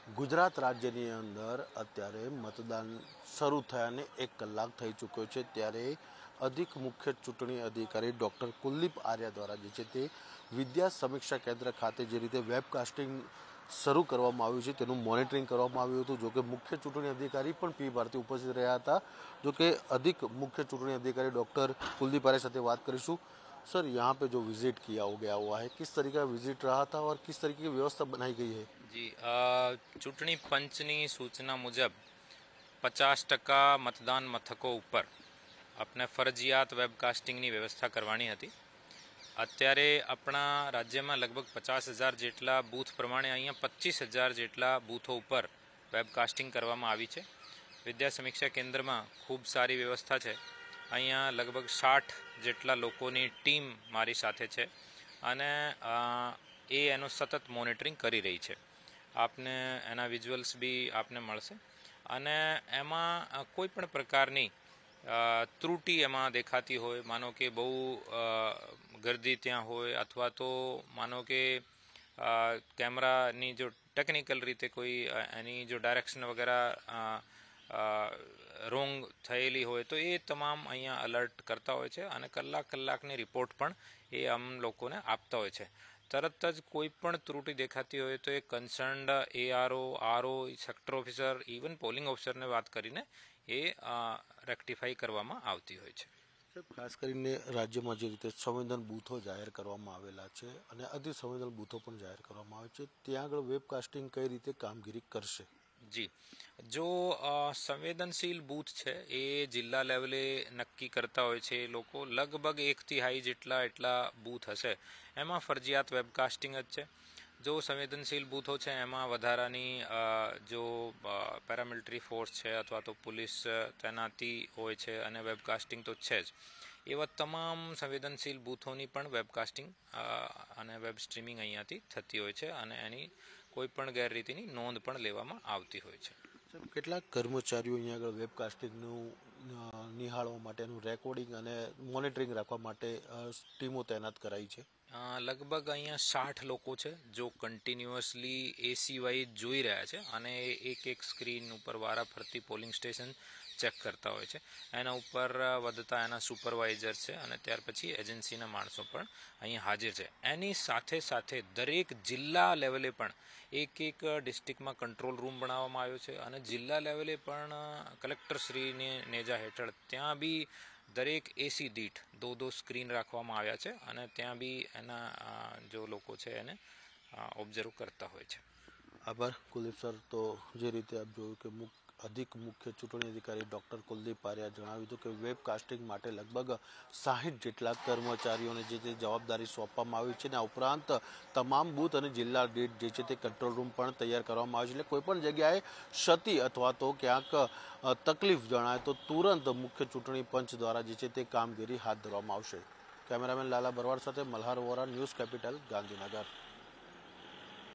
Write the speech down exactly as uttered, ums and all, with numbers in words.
ગુજરાત રાજ્યની અંદર અત્યારે મતદાન શરૂ થયાને એક કલાક થઈ ચૂક્યો છે, ત્યારે અધિક મુખ્ય ચૂંટણી અધિકારી ડૉક્ટર કુલદીપ આર્યા દ્વારા જે છે તે વિદ્યા સમીક્ષા કેન્દ્ર ખાતે જે રીતે વેબકાસ્ટિંગ શરૂ કરવામાં આવ્યું છે તેનું મોનિટરિંગ કરવામાં આવ્યું હતું। જોકે મુખ્ય ચૂંટણી અધિકારી પણ પી ભારતી ઉપસ્થિત રહ્યા હતા। જોકે અધિક મુખ્ય चुनावी अधिकारी डॉक्टर कुलदीप आर्य साथ बात करीशू। सर, यहाँ पे जो विजिट किया हो गया हुआ है, किस तरीके का विजिट रहा था और किस तरीके की व्यवस्था बनाई गई है? जी, चूंटणी पंचनी सूचना मुजब पचास टका मतदान मथकों पर अपने फरजियात वेबकास्टिंग की व्यवस्था करवानी थी। अत्यारे अपना राज्य में लगभग पचास हज़ार जेटला बूथ प्रमाणे अहीं पच्चीस हज़ार जेटला बूथों पर वेबकास्टिंग करवामां आवी छे। विद्या समीक्षा केन्द्र में खूब सारी व्यवस्था है। अहीं लगभग साठ जेटला लोकोनी टीम मारी साथे छे अने ए एनु सतत मॉनिटरिंग करी रही है। आपने एना विजुअल्स भी आपने मळशे अने एमां कोई पण प्रकारनी त्रुटि एमां देखाती होय, मानो के बहु गर्दी त्यां होय अथवा तो मानो के कैमरानी जो टेक्निकल रीते कोई एनी जो डायरेक्शन वगैरह रोंग थयेली होय तो ये तमाम अहींया अलर्ट करता होय छे अने कलाक कलाकनी रिपोर्ट पण ए अम लोकोने आपता होय छे। तरत ज कोईपण त्रुटि देखाती होय तो ए concerned A R O R O sector officer even polling officer ने बात करीने ए रेक्टिफाई करवामां आवती होय छे। खास કરીને રાજ્યમાં જે રીતે સંવેદન બૂથો જાહેર કરવામાં આવેલા છે અને અતિ સંવેદન બૂથો પણ જાહેર કરવામાં આવે છે, ત્યાં આગળ વેબકાસ્ટિંગ કઈ રીતે કામગીરી કરશે? जी, जो संवेदनशील बूथ है ये जिला लेवले नक्की करता होय छे लोको। लगभग एक तिहाई जेटला एटला बूथ हशे एमां फरजियात वेबकास्टिंग ज छे। जो संवेदनशील बूथों है एमां वधारानी जो पेरामिलिटरी फोर्स है अथवा तो पुलिस तैनाती होय छे अने वेबकास्टिंग तो है ज। एवा तमाम संवेदनशील बूथोनी पण वेबकास्टिंग अने वेब स्ट्रीमिंग अहींयाथी थती होय छे अने एनी कोईपण गैररीतिनी नोंध पण लेवामां आवती होय छे। કેટલાક કર્મચારીઓ અહીંયા આગળ વેબકાસ્ટિંગનું નિહાળવા માટેનું રેકોર્ડિંગ અને મોનિટરિંગ રાખવા માટે ટીમો તૈનાત કરાઈ છે? लगभग अहीं साठ लोग है जो कंटीन्यूअसली एसी वाइज जोई रहा है अने एक एक स्क्रीन पर वारा फरती पोलिंग स्टेशन चेक करता होय छे। एना उपर वधता एना सुपरवाइजर है अने त्यार पछी एजेंसीना माणसों पण अहीं हाजिर है। एनी साथे साथे दरेक जिल्ला लेवले पण एक एक डिस्ट्रिक्ट में कंट्रोल रूम बनाववामां आव्यो छे अने जिल्ला लेवले पण कलेक्टरश्रीनी नेजा हेठळ त्यां बी दरेक एसी दीठ दो दो स्क्रीन राखवामां आव्या छे अने त्यां बी एना जो लोको छे एने ऑब्जर्व करता होय छे। आभार कुलदीप सर। तो जे रीते आप जोयुं के मुख्य अधिक मुख्य चूंटणी अधिकारी डॉक्टर कुलदीप आर्या जणाव्युं हतुं के वेबकास्टिंग माटे लगभग साठ जेटला कर्मचारीओने जे ते जवाबदारी सोंपवामां आवी छे ने आ उपरांत तमाम बूथ अने जिल्ला दीठ जे छे ते कंट्रोल रूम पण तैयार करवामां आवे छे। એટલે कोईपण जग्याए क्षति अथवा तो क्यांक तकलीफ जणाय तो तुरंत मुख्य चूंटणी पंच द्वारा जे छे ते कामगीरी हाथ धरवामां आवशे। कैमरामेन लाला बरवाड साथे मल्हार वोरा, न्यूज कैपिटल, गांधीनगर।